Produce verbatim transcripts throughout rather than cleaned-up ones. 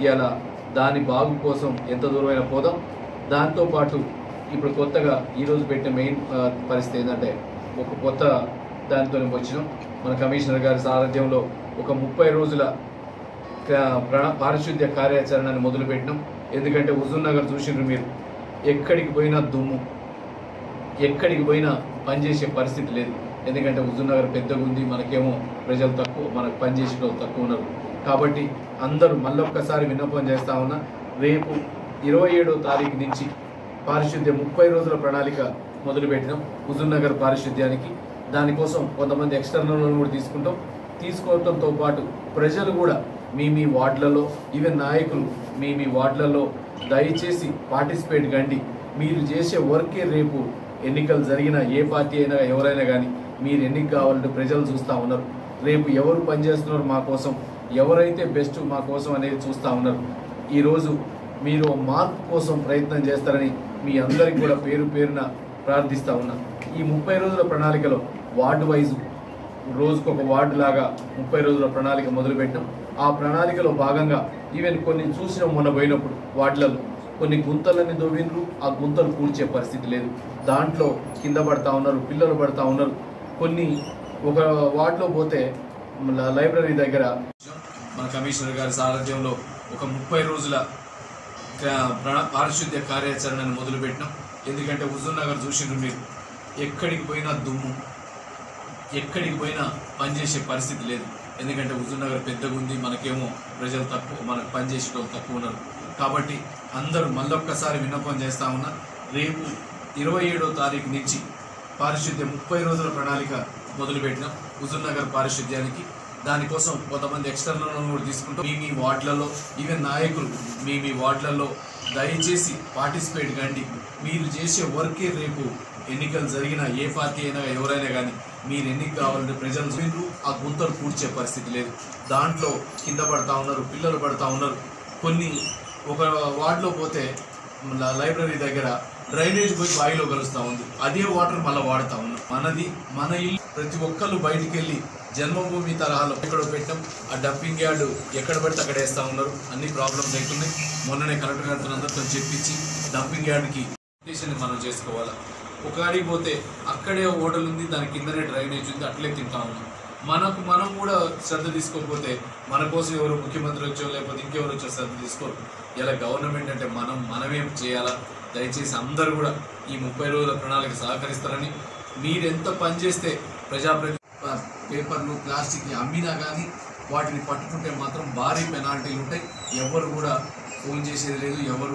ఇలా దాని బాగు కోసం ఎంత దూరమైన పోదాం. దాంతోపాటు ఇప్పుడు కొత్తగా ఈరోజు పెట్టిన మెయిన్ పరిస్థితి ఏంటంటే ఒక కొత్త దానితో వచ్చినాం. మన కమిషనర్ గారి సారథ్యంలో ఒక ముప్పై రోజుల పారిశుద్ధ్య కార్యాచరణని మొదలుపెట్టినాం. ఎందుకంటే హుజూర్ నగర్ చూసిండ్రు మీరు, ఎక్కడికి పోయినా దుమ్ము, ఎక్కడికి పోయినా పనిచేసే పరిస్థితి లేదు. ఎందుకంటే హుజూర్ నగర్ పెద్దగా ఉంది, మనకేమో ప్రజలు తక్కువ, మనకు పనిచేసే వాళ్ళు తక్కువ ఉన్నారు. కాబట్టి అందరూ మళ్ళొక్కసారి విన్నపం చేస్తా ఉన్నా, రేపు ఇరవై ఏడో తారీఖు నుంచి పారిశుద్ధ్య ముప్పై రోజుల ప్రణాళిక మొదలుపెట్టినాం హుజూర్ నగర్ పారిశుద్ధ్యానికి. దానికోసం కొంతమంది ఎక్స్టర్నల్ కూడా తీసుకుంటాం. తీసుకోవడంతో పాటు ప్రజలు కూడా మీ మీ వార్డులలో, ఈవెన్ నాయకులు మీ మీ వార్డులలో దయచేసి పార్టిసిపేట్ కండి. మీరు చేసే వర్కే రేపు ఎన్నికలు జరిగిన ఏ పార్టీ అయినా ఎవరైనా కానీ మీరు ఎన్నిక కావాలంటే ప్రజలు చూస్తూ ఉన్నారు. రేపు ఎవరు పనిచేస్తున్నారు మా కోసం, ఎవరైతే బెస్ట్ మా కోసం అనేది చూస్తూ ఉన్నారు. ఈరోజు మీరు మార్పు కోసం ప్రయత్నం చేస్తారని మీ అందరికీ కూడా పేరు పేరున ప్రార్థిస్తూ ఉన్నా. ఈ ముప్పై రోజుల ప్రణాళికలో వార్డు వైజు రోజుకు ఒక వార్డు లాగా ముప్పై రోజుల ప్రణాళిక మొదలుపెట్టినాం. ఆ ప్రణాళికలో భాగంగా ఈవెన్ కొన్ని చూసిన మొన్న పోయినప్పుడు వార్డులలో కొన్ని గుంతలన్నీ దొవ్విండ్రు, ఆ గుంతలు పూడ్చే పరిస్థితి లేదు. దాంట్లో కింద పడతా ఉన్నారు, పిల్లలు పడతా ఉన్నారు. కొన్ని ఒక వార్డులో పోతే లైబ్రరీ దగ్గర మన కమిషనర్ గారి సారథ్యంలో ఒక ముప్పై రోజుల పారిశుద్ధ్య కార్యాచరణను మొదలుపెట్టినాం. ఎందుకంటే హుజూర్ నగర్ చూసిండ్రు మీరు, ఎక్కడికి పోయినా దుమ్ము, ఎక్కడికి పోయినా పనిచేసే పరిస్థితి లేదు. ఎందుకంటే హుజూర్ నగర్ పెద్దగా ఉంది, మనకేమో ప్రజలు తక్కువ, మనకు పనిచేసే వాళ్ళు తక్కువ ఉన్నారు. కాబట్టి అందరూ మళ్ళొక్కసారి విన్నపం చేస్తా ఉన్నా, రేపు ఇరవై ఏడో తారీఖు నుంచి పారిశుద్ధ్య ముప్పై రోజుల ప్రణాళిక మొదలుపెట్టినాం హుజూర్ నగర్ పారిశుద్ధ్యానికి. దానికోసం కొంతమంది ఎక్స్టర్నల్ కూడా తీసుకుంటాం. మీ మీ వార్డులలో, ఈవెన్ నాయకులు మీ మీ వార్డులలో దయచేసి పార్టిసిపేట్ కండి. మీరు చేసే వర్కే రేపు ఎన్నికలు జరిగిన ఏ పార్టీ అయినా ఎవరైనా కానీ మీరు ఎన్నిక కావాలంటే ప్రజలు చూపిండ్రు, ఆ గుంతలు పూడ్చే పరిస్థితి లేదు. దాంట్లో కింద పడతా ఉన్నారు, పిల్లలు పడతా ఉన్నారు. కొన్ని ఒక వార్డులో పోతే లైబ్రరీ దగ్గర డ్రైనేజ్ పోయి బావిలో కలుస్తూ ఉంది, అదే వాటర్ మళ్ళీ వాడుతూ ఉన్నాం. మనది మన ఇల్లు, ప్రతి ఒక్కళ్ళు బయటికి వెళ్ళి జన్మభూమి తరహాలో ఎక్కడో పెట్టాం. ఆ డంపింగ్ యార్డు ఎక్కడ పడితే అక్కడ వేస్తూ ఉన్నారు. అన్ని ప్రాబ్లమ్స్ అవుతున్నాయి. మొన్ననే కలెక్టర్ గారితో అందరితో చెప్పించి డంపింగ్ యార్డ్కి మనం చేసుకోవాలా. ఒక అడిగి పోతే అక్కడే హోటల్ ఉంది, దాని కిందనే డ్రైనేజ్ ఉంది, అట్లే తింటా ఉన్నాం. మనకు మనం కూడా శ్రద్ధ తీసుకోకపోతే మన కోసం ఎవరు ముఖ్యమంత్రి వచ్చో లేకపోతే ఇంకెవరు వచ్చో శ్రద్ధ తీసుకోరు. ఇలా గవర్నమెంట్ అంటే మనం మనమేం చేయాలా. దయచేసి అందరూ కూడా ఈ ముప్పై రోజుల ప్రణాళిక సహకరిస్తారని, మీరు ఎంత పనిచేస్తే ప్రజాప్రతి పేపర్లు ప్లాస్టిక్ అమ్మినా కానీ వాటిని పట్టుకుంటే మాత్రం భారీ పెనాల్టీలు ఉంటాయి. ఎవరు కూడా ఫోన్ చేసేది లేదు, ఎవరు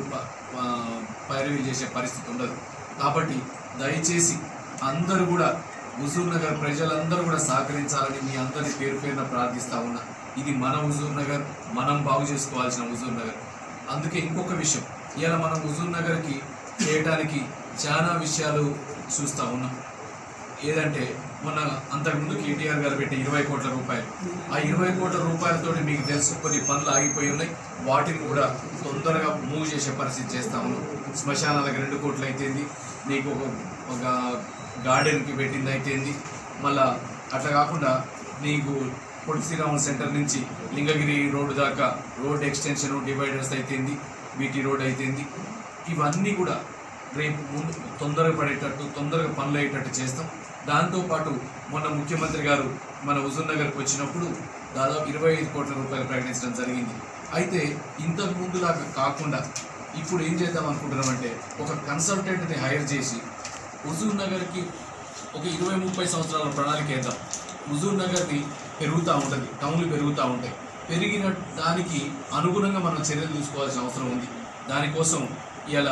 పైరవీ చేసే పరిస్థితి ఉండదు. కాబట్టి దయచేసి అందరూ కూడా హుజూర్ నగర్ ప్రజలందరూ కూడా సహకరించాలని మీ అందరి పేరు పేరున ప్రార్థిస్తూ ఉన్నా. ఇది మన హుజూర్ నగర్, మనం బాగు చేసుకోవాల్సిన హుజూర్ నగర్. అందుకే ఇంకొక విషయం, ఇలా మనం హుజూర్ నగర్కి చేయడానికి చాలా విషయాలు చూస్తూ ఉన్నాం. ఏదంటే మొన్న అంతకుముందు కేటీఆర్ గారు పెట్టే ఇరవై కోట్ల రూపాయలు, ఆ ఇరవై కోట్ల రూపాయలతో మీకు తెలుసు కొన్ని పనులు ఆగిపోయి ఉన్నాయి. వాటిని కూడా తొందరగా మూవ్ చేసే పరిస్థితి చేస్తా ఉన్నాం. శ్మశానాలకు రెండు కోట్లు అయితేంది, నీకు ఒక గార్డెన్కి పెట్టింది అయితేంది, మళ్ళా అట్లా కాకుండా నీకు పొట్టి శ్రీరాములు సెంటర్ నుంచి లింగగిరి రోడ్డు దాకా రోడ్ ఎక్స్టెన్షన్, డివైడర్స్ అయితేంది, బీటీ రోడ్ అయితేంది, ఇవన్నీ కూడా రేపు ముందు తొందరగా పడేటట్టు తొందరగా పనులు అయ్యేటట్టు చేస్తాం. దాంతోపాటు మొన్న ముఖ్యమంత్రి గారు మన హుజూర్ నగర్కి వచ్చినప్పుడు దాదాపు ఇరవై ఐదు కోట్ల రూపాయలు ప్రకటించడం జరిగింది. అయితే ఇంతకు ముందులాగా కాకుండా ఇప్పుడు ఏం చేద్దాం అనుకుంటున్నామంటే, ఒక కన్సల్టెంట్ని హైర్ చేసి హుజూర్ నగర్కి ఒక ఇరవై ముప్పై సంవత్సరాల ప్రణాళిక వేద్దాం. హుజూర్ నగర్ని పెరుగుతూ ఉంటుంది, టౌన్లు పెరుగుతూ ఉంటాయి. పెరిగిన దానికి అనుగుణంగా మనం చర్యలు తీసుకోవాల్సిన అవసరం ఉంది. దానికోసం ఇలా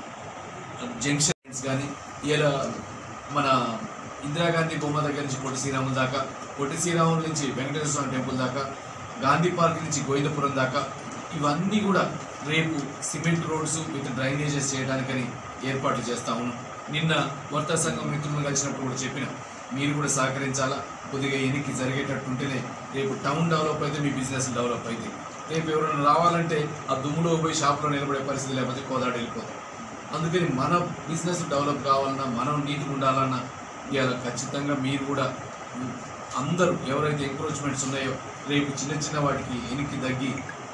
జంక్షన్స్ కానీ, ఇలా మన ఇందిరాగాంధీ బొమ్మ దగ్గర నుంచి పొట్టి శ్రీరాముల దాకా, పొట్టి శ్రీరాముల నుంచి వెంకటేశ్వర స్వామి టెంపుల్ దాకా, గాంధీ పార్క్ నుంచి గోవిందపురం దాకా, ఇవన్నీ కూడా రేపు సిమెంట్ రోడ్స్ విత్ డ్రైనేజెస్ చేయడానికని ఏర్పాట్లు చేస్తా ఉన్నాం. నిన్న వర్తక సంఘం మిత్రులను కలిసినప్పుడు కూడా చెప్పిన, మీరు కూడా సహకరించాలా. కొద్దిగా ఎన్నిక జరిగేటట్టుంటేనే రేపు టౌన్ డెవలప్ అయితే మీ బిజినెస్ డెవలప్ అయితే, రేపు ఎవరైనా రావాలంటే ఆ దుమ్ములో పోయి షాప్లో నిలబడే పరిస్థితి లేకపోతే కోదాడు వెళ్ళిపోతాం. అందుకని మన బిజినెస్ డెవలప్ కావాలన్నా, మనం నీట్గా ఉండాలన్నా ఇవాళ ఖచ్చితంగా మీరు కూడా అందరూ ఎవరైతే ఎంక్రోచ్మెంట్స్ ఉన్నాయో రేపు చిన్న చిన్న వాటికి ఎనికి తగ్గి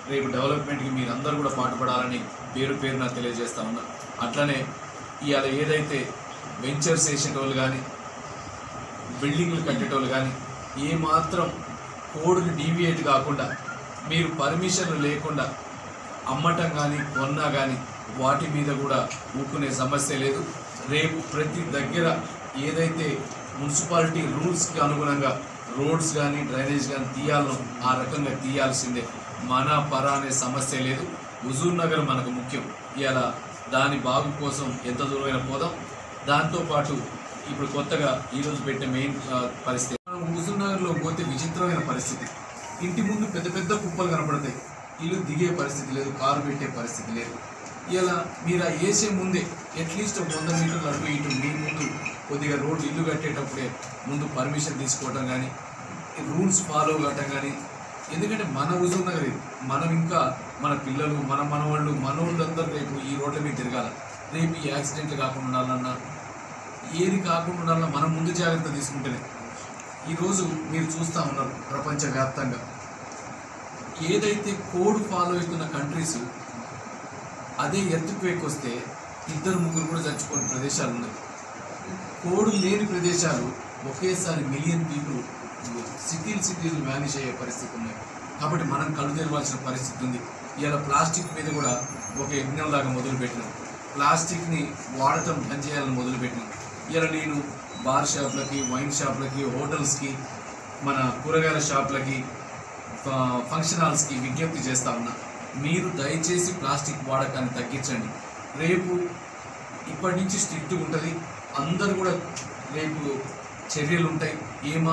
రేపు డెవలప్మెంట్కి మీరందరూ కూడా పాటుపడాలని పేరు పేరున తెలియజేస్తా ఉన్నా. అట్లనే ఇవాళ ఏదైతే వెంచర్స్ వేసేటోళ్ళు కానీ బిల్డింగ్లు కట్టేటోళ్ళు కానీ ఏమాత్రం కోడ్కి డీవియేట్ కాకుండా మీరు పర్మిషన్లు లేకుండా అమ్మటం కానీ కొన్నా కానీ వాటి మీద కూడా ఊక్కునే సమస్య లేదు. రేపు ప్రతి దగ్గర ఏదైతే మున్సిపాలిటీ రూల్స్కి అనుగుణంగా రోడ్స్ కానీ డ్రైనేజ్ కానీ తీయాలను ఆ రకంగా తీయాల్సిందే. మన పర అనే సమస్య లేదు. హుజూర్ నగర్ మనకు ముఖ్యం. ఇలా దాని బాగు కోసం ఎంత దూరమైన పోదాం. దాంతోపాటు ఇప్పుడు కొత్తగా ఈరోజు పెట్టే మెయిన్ పరిస్థితి, మనం హుజూర్ నగర్లో పోతే విచిత్రమైన పరిస్థితి. ఇంటి ముందు పెద్ద పెద్ద కుప్పలు కనపడతాయి, ఇల్లు దిగే పరిస్థితి లేదు, కారు పెట్టే పరిస్థితి లేదు. ఇలా మీరు ఆ వేసే ముందే అట్లీస్ట్ ఒక వంద మీటర్లు అటు ఇటు మీ ముందు కొద్దిగా రోడ్డు ఇల్లు కట్టేటప్పుడే ముందు పర్మిషన్ తీసుకోవటం కానీ రూల్స్ ఫాలో కావటం కానీ. ఎందుకంటే మన హుజూర్ నగర్ ఇది, మనం ఇంకా మన పిల్లలు మన మనవాళ్ళు మనోళ్ళందరూ రేపు ఈ రోడ్ల మీద తిరగాల. రేపు ఈ యాక్సిడెంట్లు కాకుండా ఉండాలన్నా ఏది కాకుండా ఉండాలన్నా మనం ముందు జాగ్రత్త తీసుకుంటేనే. ఈరోజు మీరు చూస్తూ ఉన్నారు ప్రపంచవ్యాప్తంగా ఏదైతే కోడ్ ఫాలో అవుతున్న కంట్రీస్ అదే ఎర్త్క్వేక్ వస్తే ఇద్దరు ముగ్గురు కూడా చచ్చిపోయిన ప్రదేశాలు ఉన్నాయి. కోడ్ లేని ప్రదేశాలు ఒకేసారి మిలియన్ పీపుల్ సిటీలు సిటీలు మేనేజ్ అయ్యే పరిస్థితి ఉన్నాయి. కాబట్టి మనం కళ్ళు తెరవాల్సిన పరిస్థితి ఉంది. ఇలా ప్లాస్టిక్ మీద కూడా ఒక యజ్ఞంలాగా మొదలుపెట్టినాం. ప్లాస్టిక్ని వాడటం బంద్ చేయాలని మొదలుపెట్టినాం. ఇలా నేను బార్ షాప్లకి వైన్ షాప్లకి హోటల్స్కి మన కూరగాయల షాప్లకి ఫంక్షన్ హాల్స్కి విజ్ఞప్తి చేస్తా ఉన్నా, మీరు దయచేసి ప్లాస్టిక్ వాడకాన్ని తగ్గించండి. రేపు ఇప్పటి నుంచి స్ట్రిక్ట్గా ఉంటుంది, అందరు కూడా రేపు చర్యలు ఉంటాయి. ఏమా